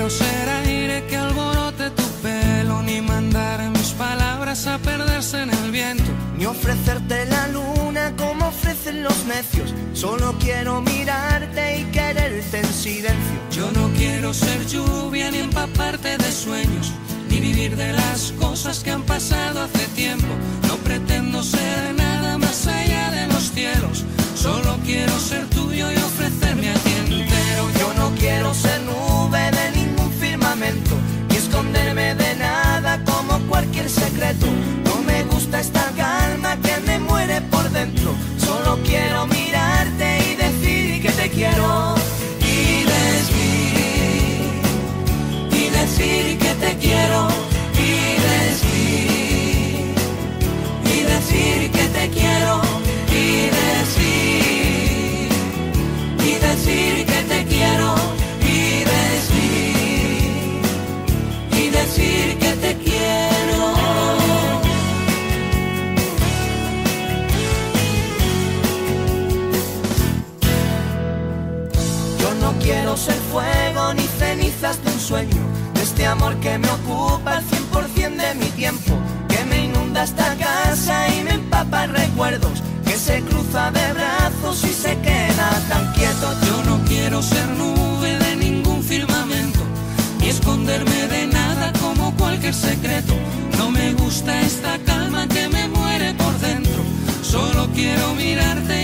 quiero ser aire que alborote tu pelo, ni mandar mis palabras a perderse en el viento, ni ofrecerte la luna como ofrecen los necios. Solo quiero mirarte y quererte en silencio. Yo no quiero ser lluvia ni empaparte de sueños, ni vivir de las cosas que han pasado hace tiempo. No pretendo ser nada más allá de los cielos, solo quiero ser tuyo y ofrecerme a ti entero. Yo no quiero ser nube de ningún firmamento, ni esconderme de nada como cualquier secreto. No me gusta esta calma que me muere por dentro. Solo quiero mirarte y decir que te quiero. Y decir que te quiero. Y decir que te quiero. Y decir que te quiero. Y decir que te quiero. Yo no quiero ser fuego ni cenizas de un sueño, de este amor que me ocupa el 100% de mi tiempo, que me inunda esta casa y me empapa en recuerdos, que se cruza de brazos y se queda tan quieto. Yo no quiero ser nube de ningún firmamento, ni esconderme de nada como cualquier secreto. No me gusta esta calma que me muere por dentro, solo quiero mirarte